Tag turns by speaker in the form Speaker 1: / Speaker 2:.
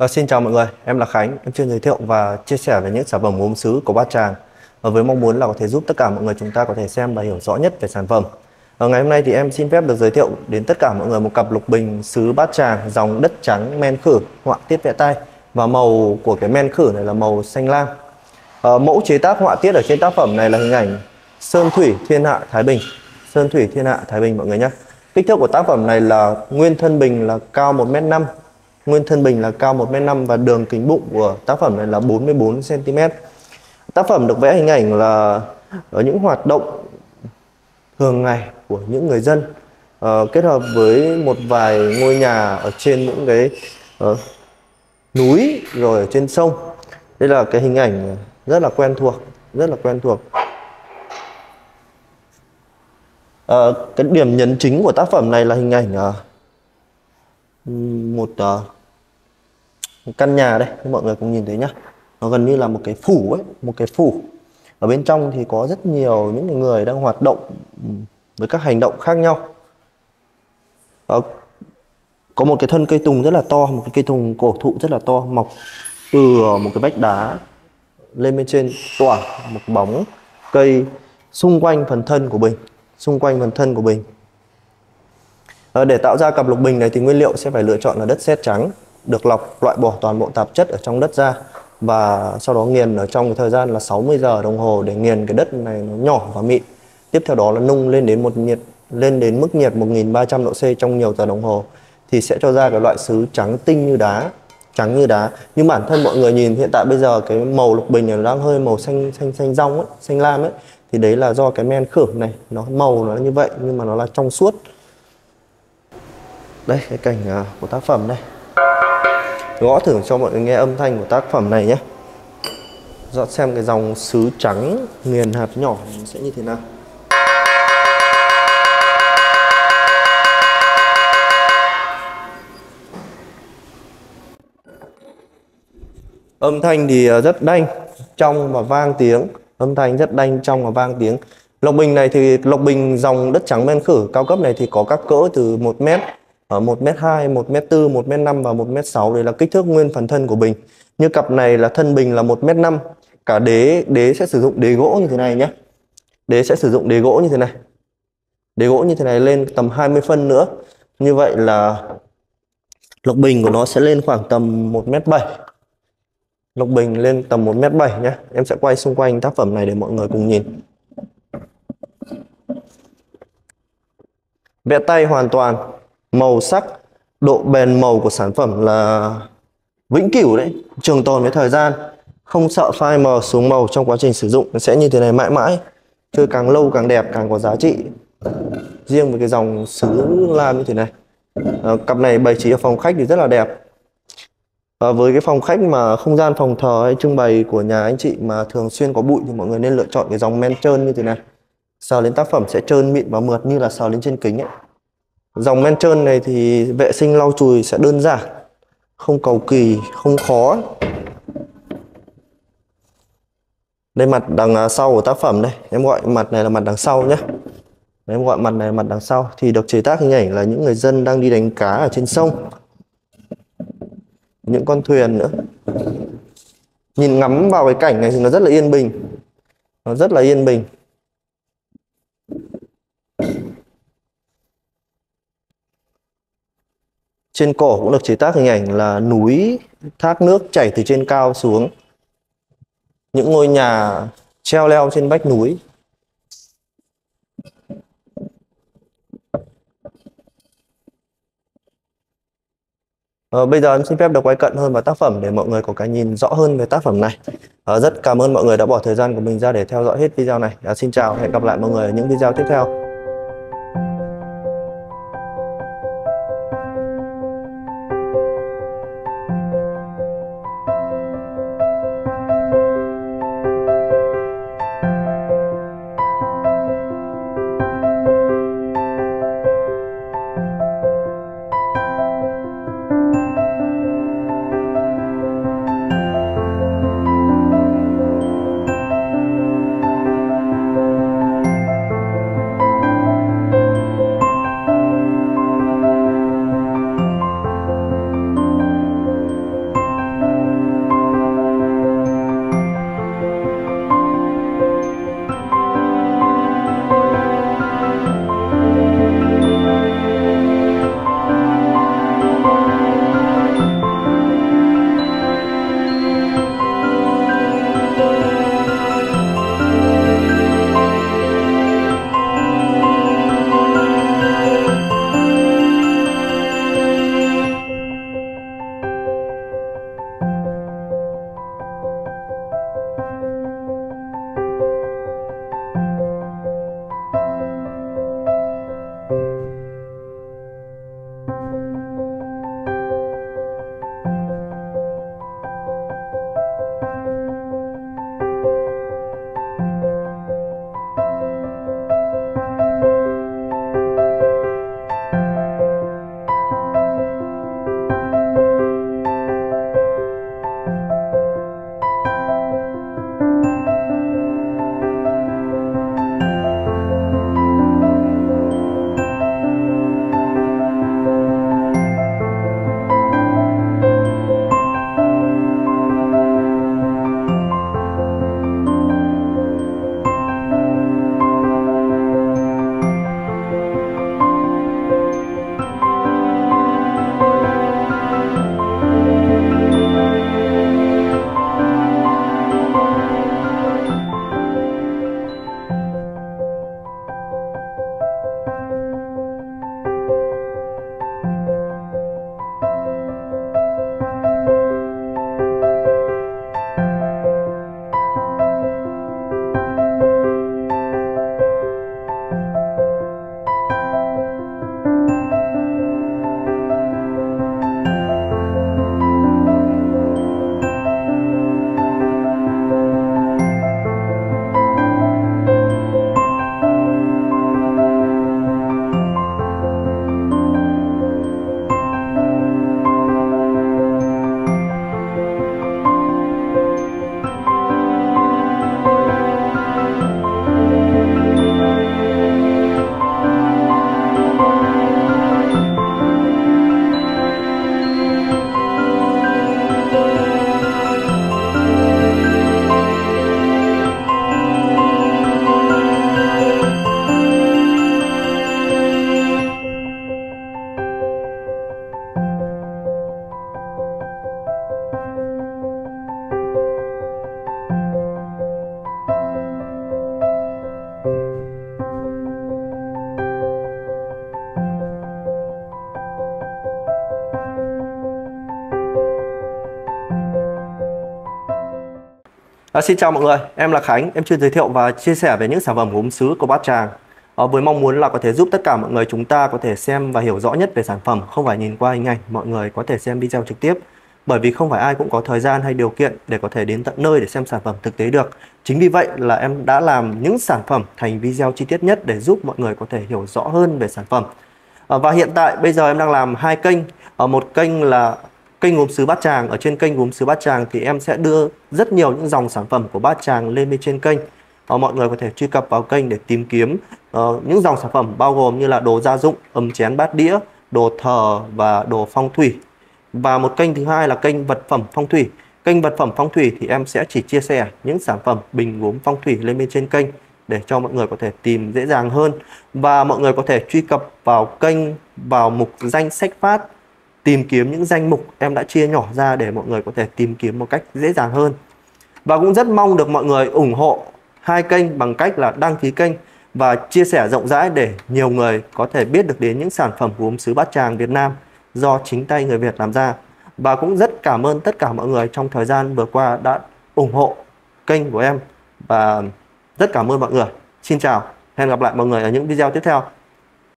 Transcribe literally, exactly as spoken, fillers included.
Speaker 1: Ờ, Xin chào mọi người, em là Khánh, em chuyên giới thiệu và chia sẻ về những sản phẩm gốm sứ của Bát Tràng ờ, với mong muốn là có thể giúp tất cả mọi người chúng ta có thể xem và hiểu rõ nhất về sản phẩm. Ở ngày hôm nay thì em xin phép được giới thiệu đến tất cả mọi người một cặp lục bình sứ Bát Tràng dòng đất trắng men khử họa tiết vẽ tay, và màu của cái men khử này là màu xanh lam. Ờ, mẫu chế tác họa tiết ở trên tác phẩm này là hình ảnh Sơn Thủy Thiên Hạ Thái Bình. Sơn Thủy Thiên Hạ Thái Bình mọi người nhé. Kích thước của tác phẩm này là nguyên thân bình là cao một mét năm. Nguyên thân bình là cao một mét năm và đường kính bụng của tác phẩm này là bốn mươi bốn xăng ti mét. Tác phẩm được vẽ hình ảnh là ở những hoạt động thường ngày của những người dân, uh, kết hợp với một vài ngôi nhà ở trên những cái uh, núi rồi ở trên sông. Đây là cái hình ảnh rất là quen thuộc, rất là quen thuộc. Uh, cái điểm nhấn chính của tác phẩm này là hình ảnh uh, một uh, một căn nhà đây, mọi người cùng nhìn thấy nhá. Nó gần như là một cái phủ ấy, một cái phủ. Ở bên trong thì có rất nhiều những người đang hoạt động với các hành động khác nhau. Ờ, có một cái thân cây tùng rất là to, một cái cây tùng cổ thụ rất là to mọc từ một cái vách đá lên bên trên, tỏa một bóng cây xung quanh phần thân của bình, xung quanh phần thân của bình. Ờ, để tạo ra cặp lục bình này thì nguyên liệu sẽ phải lựa chọn là đất sét trắng, được lọc loại bỏ toàn bộ tạp chất ở trong đất ra, và sau đó nghiền ở trong cái thời gian là sáu mươi giờ đồng hồ để nghiền cái đất này nó nhỏ và mịn. Tiếp theo đó là nung lên đến một nhiệt lên đến mức nhiệt một nghìn ba trăm độ C trong nhiều giờ đồng hồ thì sẽ cho ra cái loại sứ trắng tinh như đá, trắng như đá. Nhưng bản thân mọi người nhìn hiện tại bây giờ cái màu lục bình này nó đang hơi màu xanh xanh xanh rong ấy, xanh lam ấy, thì đấy là do cái men khử này nó màu nó như vậy nhưng mà nó là trong suốt. Đây cái cảnh uh, của tác phẩm đây. Gõ thử cho mọi người nghe âm thanh của tác phẩm này nhé. Dọn xem cái dòng sứ trắng nghiền hạt nhỏ nó sẽ như thế nào. Âm thanh thì rất đanh, trong và vang tiếng. Âm thanh rất đanh, trong và vang tiếng. Lộc bình này thì lộc bình dòng đất trắng men khử cao cấp này thì có các cỡ từ một mét, ở một mét hai, một mét bốn, một mét năm và một mét sáu. Đây là kích thước nguyên phần thân của bình. Như cặp này là thân bình là một mét năm. Cả đế đế sẽ sử dụng đế gỗ như thế này nhé. Đế sẽ sử dụng đế gỗ như thế này. Đế gỗ như thế này lên tầm hai mươi phân nữa. Như vậy là lộc bình của nó sẽ lên khoảng tầm một mét bảy. Lộc bình lên tầm một mét bảy nhé. Em sẽ quay xung quanh tác phẩm này để mọi người cùng nhìn. Vẽ tay hoàn toàn, màu sắc, độ bền màu của sản phẩm là vĩnh cửu đấy, trường tồn với thời gian, không sợ phai mờ xuống màu trong quá trình sử dụng. Nó sẽ như thế này mãi mãi, chơi càng lâu càng đẹp, càng có giá trị. Riêng với cái dòng sứ lam như thế này. À, cặp này bày trí ở phòng khách thì rất là đẹp. À, với cái phòng khách mà không gian phòng thờ hay trưng bày của nhà anh chị mà thường xuyên có bụi thì mọi người nên lựa chọn cái dòng men trơn như thế này. Sờ lên tác phẩm sẽ trơn mịn và mượt như là sờ lên trên kính ấy. Dòng men trơn này thì vệ sinh lau chùi sẽ đơn giản, không cầu kỳ, không khó. Đây mặt đằng sau của tác phẩm đây, em gọi mặt này là mặt đằng sau nhé. Đấy, em gọi mặt này là mặt đằng sau thì được chế tác hình ảnh là những người dân đang đi đánh cá ở trên sông, những con thuyền nữa. Nhìn ngắm vào cái cảnh này thì nó rất là yên bình, nó rất là yên bình. Trên cổ cũng được chế tác hình ảnh là núi, thác nước chảy từ trên cao xuống, những ngôi nhà treo leo trên vách núi. Ờ, bây giờ em xin phép được quay cận hơn vào tác phẩm để mọi người có cái nhìn rõ hơn về tác phẩm này. Ờ, rất cảm ơn mọi người đã bỏ thời gian của mình ra để theo dõi hết video này. À, xin chào, hẹn gặp lại mọi người ở những video tiếp theo. À, xin chào mọi người, em là Khánh, em chuyên giới thiệu và chia sẻ về những sản phẩm gốm sứ của Bát Tràng. À, với mong muốn là có thể giúp tất cả mọi người chúng ta có thể xem và hiểu rõ nhất về sản phẩm, không phải nhìn qua hình ảnh, mọi người có thể xem video trực tiếp. Bởi vì không phải ai cũng có thời gian hay điều kiện để có thể đến tận nơi để xem sản phẩm thực tế được. Chính vì vậy là em đã làm những sản phẩm thành video chi tiết nhất để giúp mọi người có thể hiểu rõ hơn về sản phẩm. À, và hiện tại bây giờ em đang làm hai kênh. Ở một kênh là kênh gốm sứ Bát Tràng. Ở trên kênh gốm sứ Bát Tràng thì em sẽ đưa rất nhiều những dòng sản phẩm của Bát Tràng lên bên trên kênh. Và mọi người có thể truy cập vào kênh để tìm kiếm uh, những dòng sản phẩm bao gồm như là đồ gia dụng, ấm chén bát đĩa, đồ thờ và đồ phong thủy. Và một kênh thứ hai là kênh vật phẩm phong thủy. Kênh vật phẩm phong thủy thì em sẽ chỉ chia sẻ những sản phẩm bình gốm phong thủy lên bên trên kênh để cho mọi người có thể tìm dễ dàng hơn. Và mọi người có thể truy cập vào kênh, vào mục danh sách phát, tìm kiếm những danh mục em đã chia nhỏ ra để mọi người có thể tìm kiếm một cách dễ dàng hơn. Và cũng rất mong được mọi người ủng hộ hai kênh bằng cách là đăng ký kênh và chia sẻ rộng rãi để nhiều người có thể biết được đến những sản phẩm gốm sứ Bát Tràng Việt Nam do chính tay người Việt làm ra. Và cũng rất cảm ơn tất cả mọi người trong thời gian vừa qua đã ủng hộ kênh của em. Và rất cảm ơn mọi người. Xin chào, hẹn gặp lại mọi người ở những video tiếp theo.